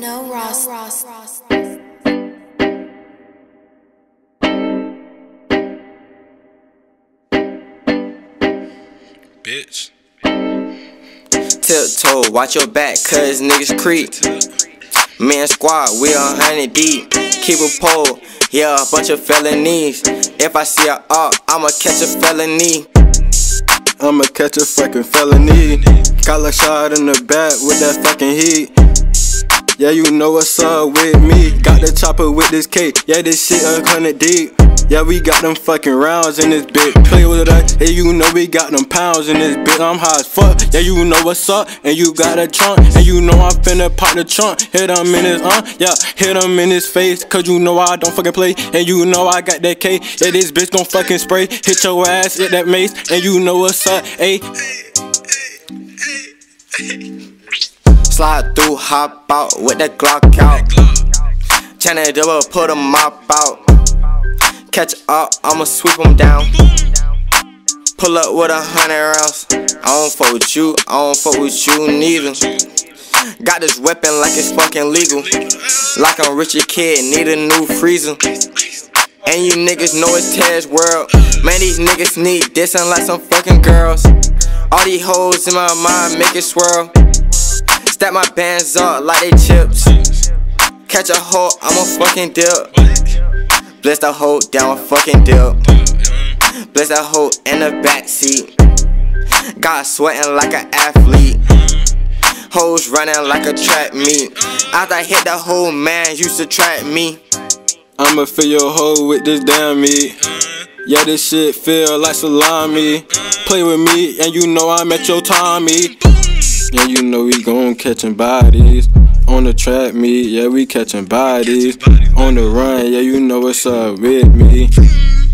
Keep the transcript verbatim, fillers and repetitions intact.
No Ross. Ross. Bitch. Tiptoe, watch your back, cause niggas creep. Man squad, we a hundred deep. Keep a pole, yeah, a bunch of felonies. If I see a up, I'ma catch a felony. I'ma catch a fucking felony. Got a shot in the back with that fucking heat. Yeah, you know what's up with me. Got the chopper with this cake. Yeah, this shit a hundred deep. Yeah, we got them fucking rounds in this bitch. Play with us, yeah, you know we got them pounds in this bitch. I'm high as fuck, yeah, you know what's up. And you got a trunk, and you know I'm finna pop the trunk. Hit him in his, uh, yeah, hit him in his face. Cause you know I don't fucking play, and you know I got that K. Yeah, this bitch gon' fucking spray. Hit your ass, hit that mace, and you know what's up, ayy. Slide through, hop out with that Glock out. Channel double, put a mop out. Catch up, I'ma sweep them down. Pull up with a hundred rounds. I don't fuck with you, I don't fuck with you neither. Got this weapon like it's fucking legal. Like I'm Richard Kidd, need a new freezer. And you niggas know it's Ted's world. Man, these niggas need dissing like some fucking girls. All these hoes in my mind make it swirl. Stack my bands up like they chips. Catch a hoe, I'ma fucking dip. Bless the hoe down a fucking dip. Bless that hoe in the backseat. Got sweating like an athlete. Hoes running like a track meet. After I hit the hoe, man used to trap me. I'ma fill your hoe with this damn meat. Yeah, this shit feel like salami. Play with me, and you know I'm at your Tommy. Yeah, you know we gon' catchin' bodies. On the track meet, yeah, we catchin' bodies. On the run, yeah, you know what's up with me.